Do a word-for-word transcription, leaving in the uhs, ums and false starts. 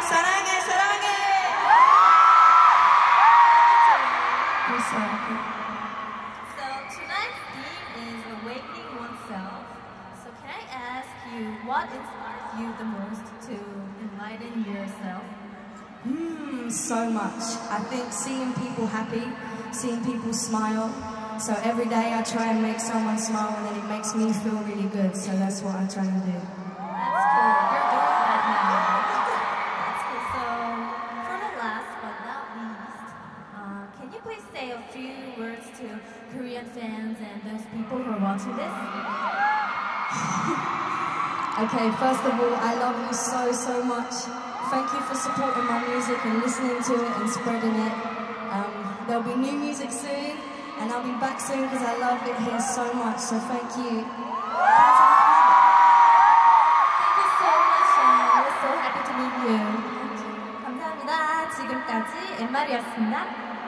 사랑해, 사랑해. So tonight's theme is awakening oneself. So can I ask you, what inspires you the most to enlighten yourself? Hmm, so much. I think seeing people happy, seeing people smile. So every day I try and make someone smile, and then it makes me feel really good. So that's what I try to do. That's cool. You're doing that now. That's cool. So for the last but not least, uh, can you please say a few words to Korean fans and those people who are watching this? Okay, first of all, I love you so, so much. Thank you for supporting my music and listening to it and spreading it. Um, there'll be new music soon, and I'll be back soon because I love it here so much, so thank you. Thank you so much, and we're so happy to meet you. 감사합니다. 지금까지 엠마리였습니다.